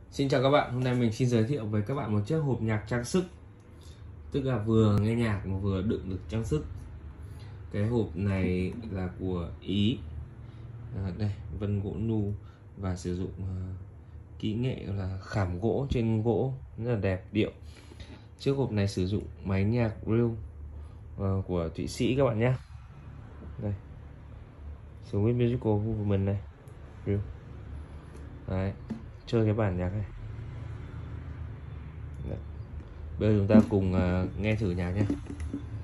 Xin chào các bạn, hôm nay mình xin giới thiệu với các bạn một chiếc hộp nhạc trang sức. Tức là vừa nghe nhạc mà vừa đựng được trang sức. Cái hộp này là của Ý. Đây, vân gỗ nu và sử dụng kỹ nghệ là khảm gỗ trên gỗ, rất là đẹp điệu. Chiếc hộp này sử dụng máy nhạc Real của Thụy Sĩ các bạn nhé. Đây, Swiss Musical Movement này, Real. Đấy, chơi cái bản nhạc này. Đấy. Bây giờ chúng ta cùng nghe thử nhạc nhé.